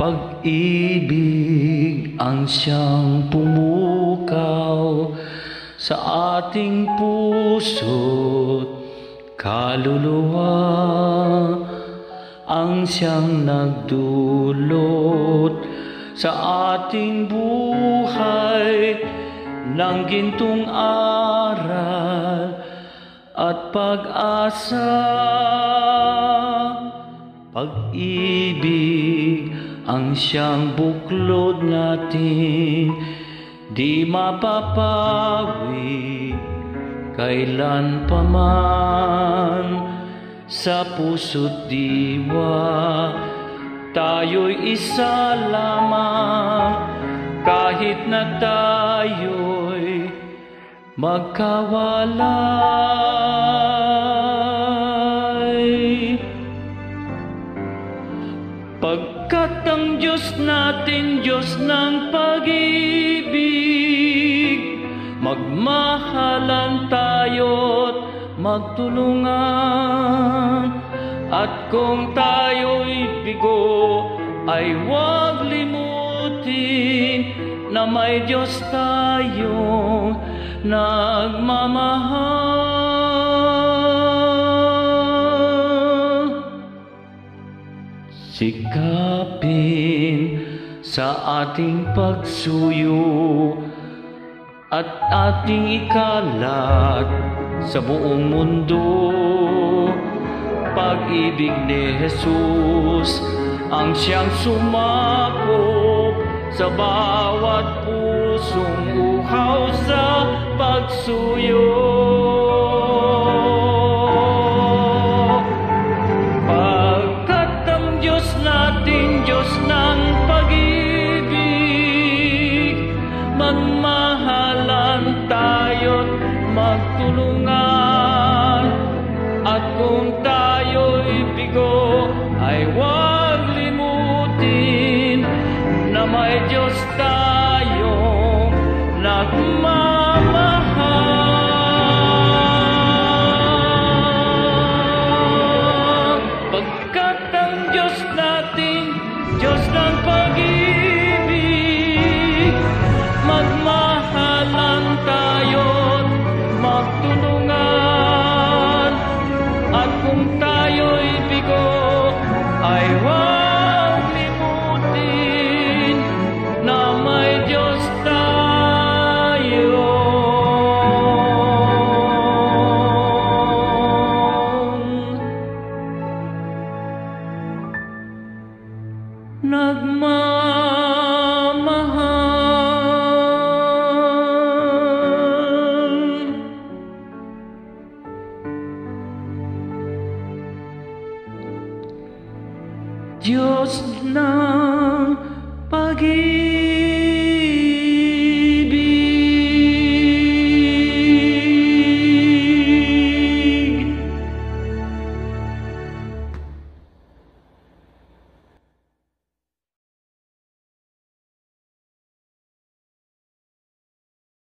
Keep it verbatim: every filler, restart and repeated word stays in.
Pag-ibig ang siyang pumukaw sa ating puso't kaluluwa, ang siyang nagdulot sa ating buhay ng gintong aral at pag-asa. Pag-ibig ang siyang buklod natin, di mapapawi kailan paman. Sa puso't diwa tayo'y isa lamang, kahit na tayo'y magkawalay. Pagkat ang Diyos natin, Diyos ng pag-ibig, magmahalan tayo't magtulungan. At kung tayo'y bigo, ay huwag limutin na may Diyos tayong nagmamahal. Sikapin sa ating pagsuyo at ating ikalat sa buong mundo. Pag-ibig ni Jesus ang siyang sumakop sa bawat pusong uhaw sa pagsuyo. Pagkat ang Diyos natin, Diyos ng pag-ibig, magmahalan tayo't magtulungan. At kung tayo'y bigo, ay huwag limutin na may Diyos tayong nagmamahal. Pagkat ang Diyos natin, Diyos ng pag-ibig, magmahalan tayo't magtulungan. At kung tayo'y bigo, ay huwag limutin na may Diyos tayong nagmamahal. Diyos na